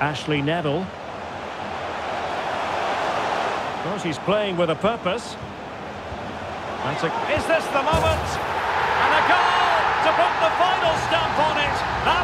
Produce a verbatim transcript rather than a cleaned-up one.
Ashley Neville. Because he's playing with a purpose. That's a... Is this the moment? And a goal to put the final stamp on it. That